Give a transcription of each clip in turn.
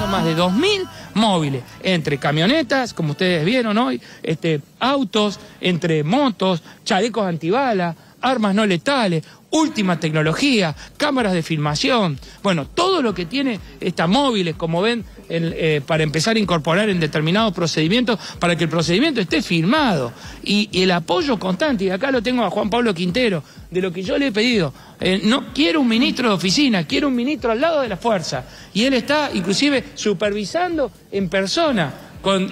más de 2000 móviles, entre camionetas, como ustedes vieron hoy, autos, entre motos, chalecos antibalas, armas no letales, última tecnología, cámaras de filmación, bueno, todo lo que tiene estas móviles, como ven, para empezar a incorporar en determinados procedimientos, para que el procedimiento esté firmado, y el apoyo constante, y acá lo tengo a Juan Pablo Quintero, de lo que yo le he pedido. No quiero un ministro de oficina, quiero un ministro al lado de la fuerza, y él está inclusive supervisando en persona con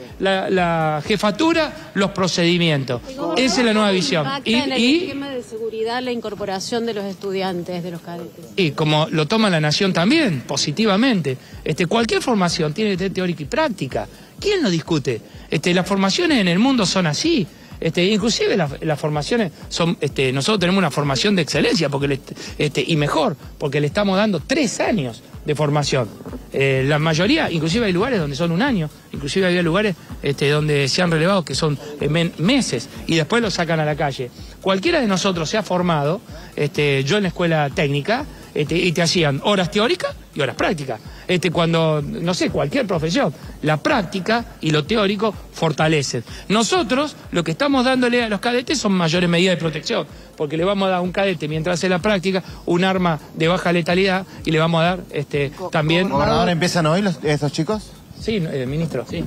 la jefatura los procedimientos. Esa es la nueva visión. Y el esquema de seguridad, la incorporación de los estudiantes, de los cadetes. Y como lo toma la Nación también, positivamente. Cualquier formación tiene que tener teórica y práctica. ¿Quién lo discute? Las formaciones en el mundo son así. Inclusive las formaciones son, nosotros tenemos una formación de excelencia porque y mejor, porque le estamos dando 3 años de formación. La mayoría, inclusive hay lugares donde son 1 año, inclusive había lugares donde se han relevado que son meses y después los sacan a la calle. Cualquiera de nosotros se ha formado, yo en la escuela técnica, y te hacían horas teóricas y horas prácticas. Cuando, no sé, cualquier profesión, la práctica y lo teórico fortalecen. Nosotros lo que estamos dándole a los cadetes son mayores medidas de protección, porque le vamos a dar a un cadete mientras hace la práctica un arma de baja letalidad y le vamos a dar también... ¿Gobernador, empiezan hoy estos chicos? Sí, ministro, sí.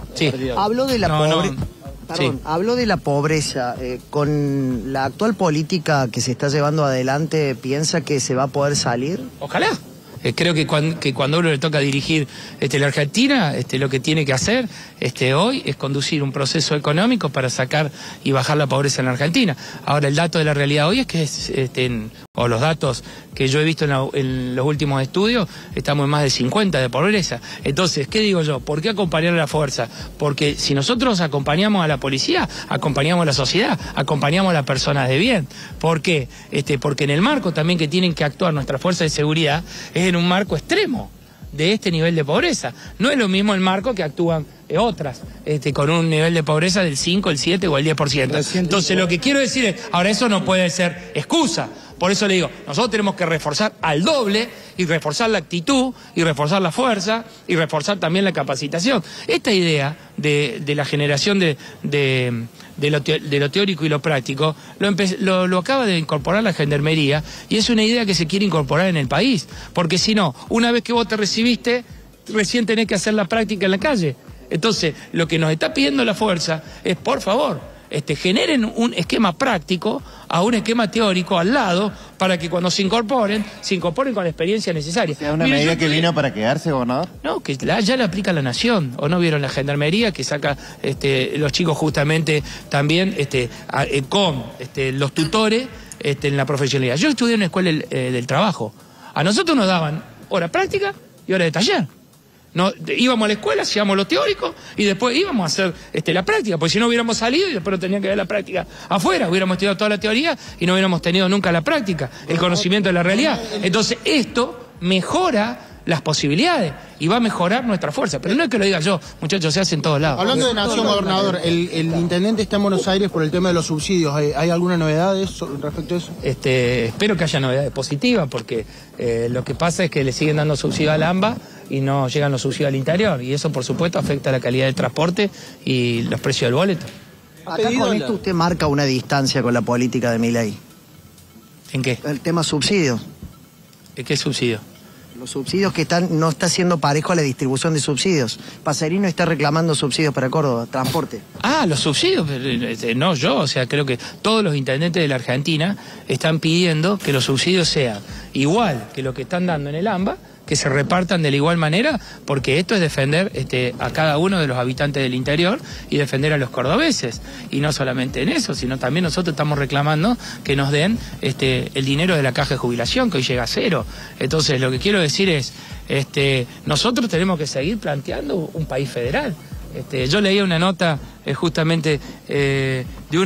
Habló de la pobreza. Perdón, habló de la pobreza. ¿Con la actual política que se está llevando adelante, piensa que se va a poder salir? Ojalá. Creo que cuando a uno le toca dirigir la Argentina, lo que tiene que hacer hoy es conducir un proceso económico para sacar y bajar la pobreza en la Argentina. Ahora, el dato de la realidad hoy es que o los datos que yo he visto en los últimos estudios, estamos en más de 50 de pobreza. Entonces, ¿qué digo yo? ¿Por qué acompañar a la fuerza? Porque si nosotros acompañamos a la policía, acompañamos a la sociedad, acompañamos a las personas de bien. ¿Por qué? Porque en el marco también que tienen que actuar nuestras fuerzas de seguridad es en un marco extremo de este nivel de pobreza. No es lo mismo el marco que actúan otras, con un nivel de pobreza del 5, el 7 o el 10%. Entonces, lo que quiero decir es, ahora eso no puede ser excusa. Por eso le digo, nosotros tenemos que reforzar al doble y reforzar la actitud y reforzar la fuerza y reforzar también la capacitación. Esta idea de la generación de lo teórico y lo práctico lo acaba de incorporar la Gendarmería y es una idea que se quiere incorporar en el país. Porque si no, una vez que vos te recibiste, recién tenés que hacer la práctica en la calle. Entonces, lo que nos está pidiendo la fuerza es, por favor, generen un esquema práctico a un esquema teórico al lado para que cuando se incorporen con la experiencia necesaria. ¿Es una medida que vino para quedarse, gobernador? No, que ya la aplica la Nación. ¿O no vieron la Gendarmería que saca los chicos justamente también con los tutores en la profesionalidad? Yo estudié en una escuela del trabajo. A nosotros nos daban hora práctica y hora de taller. No, íbamos a la escuela, hacíamos lo teórico y después íbamos a hacer la práctica, porque si no hubiéramos salido y después no tenían que ver la práctica afuera, hubiéramos estudiado toda la teoría y no hubiéramos tenido nunca la práctica, el conocimiento de la realidad. Entonces esto mejora las posibilidades y va a mejorar nuestra fuerza, pero no es que lo diga yo, muchachos, se hace en todos lados. Hablando de Nación, gobernador, el intendente está en Buenos Aires por el tema de los subsidios. ¿Hay alguna novedad respecto a eso? Espero que haya novedades positivas, porque lo que pasa es que le siguen dando subsidio al AMBA y no llegan los subsidios al interior, y eso por supuesto afecta a la calidad del transporte y los precios del boleto. Acá con esto usted marca una distancia con la política de Milei. ¿En qué? El tema subsidios. ¿Qué subsidio? Los subsidios que no está siendo parejo a la distribución de subsidios. Pacerino está reclamando subsidios para Córdoba, transporte. Ah, los subsidios, no yo, o sea, creo que todos los intendentes de la Argentina están pidiendo que los subsidios sean igual que lo que están dando en el AMBA, que se repartan de la igual manera, porque esto es defender a cada uno de los habitantes del interior y defender a los cordobeses. Y no solamente en eso, sino también nosotros estamos reclamando que nos den el dinero de la caja de jubilación, que hoy llega a 0. Entonces, lo que quiero decir es, nosotros tenemos que seguir planteando un país federal. Yo leía una nota justamente de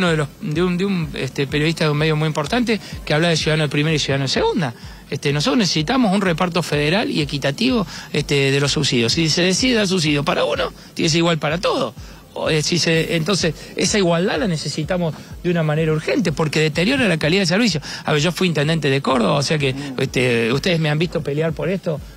un periodista de un medio muy importante que habla de ciudadano de primera y ciudadano de segunda. Nosotros necesitamos un reparto federal y equitativo de los subsidios. Si se decide dar subsidio para uno, tiene que ser igual para todos. Entonces, esa igualdad la necesitamos de una manera urgente, porque deteriora la calidad de servicio. A ver, yo fui intendente de Córdoba, o sea que ustedes me han visto pelear por esto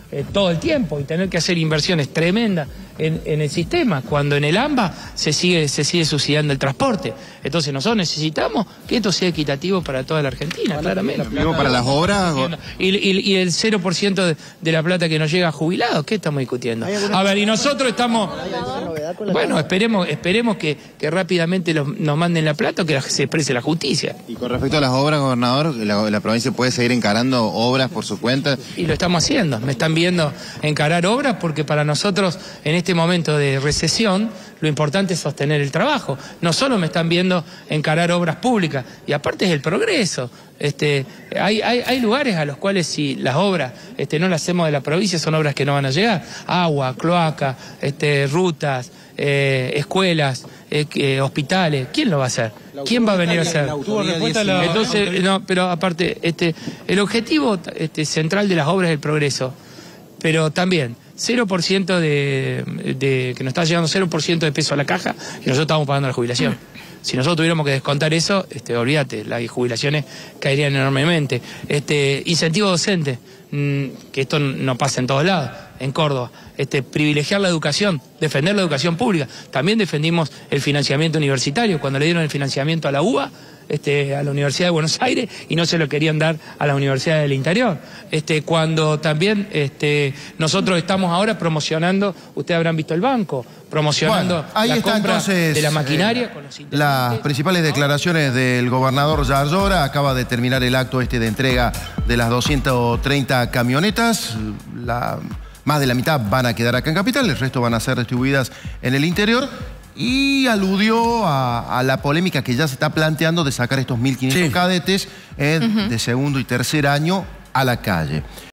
todo el tiempo y tener que hacer inversiones tremendas en el sistema, cuando en el AMBA se sigue subsidiando el transporte. Entonces nosotros necesitamos que esto sea equitativo para toda la Argentina, claramente. Digo, para las obras... Y el 0% de la plata que nos llega a jubilados, ¿qué estamos discutiendo? A ver, y nosotros estamos... Bueno, esperemos que rápidamente nos manden la plata o que se exprese la justicia. Y con respecto a las obras, gobernador, la provincia puede seguir encarando obras por su cuenta. Y lo estamos haciendo. Me están viendo encarar obras porque para nosotros, en este momento de recesión, lo importante es sostener el trabajo. No solo me están viendo encarar obras públicas, y aparte es el progreso. Hay lugares a los cuales si las obras no las hacemos de la provincia son obras que no van a llegar. Agua, cloaca, rutas, escuelas, hospitales. ¿Quién lo va a hacer? ¿Quién va a venir a hacer? Entonces, no, pero aparte, el objetivo central de las obras es el progreso, pero también 0% que nos está llegando 0% de peso a la caja y nosotros estamos pagando la jubilación. Si nosotros tuviéramos que descontar eso, olvídate, las jubilaciones caerían enormemente. Incentivo docente, que esto no pasa en todos lados, en Córdoba. Privilegiar la educación, defender la educación pública. También defendimos el financiamiento universitario, cuando le dieron el financiamiento a la UBA, a la Universidad de Buenos Aires, y no se lo querían dar a la Universidad del Interior. Cuando también nosotros estamos ahora promocionando, ustedes habrán visto el banco, promocionando la compra entonces, de la maquinaria. Las principales declaraciones del gobernador Yarlora. Acaba de terminar el acto de entrega de las 230 camionetas. Más de la mitad van a quedar acá en Capital, el resto van a ser distribuidas en el interior. Y aludió a la polémica que ya se está planteando de sacar estos 1.500 cadetes de segundo y tercer año a la calle.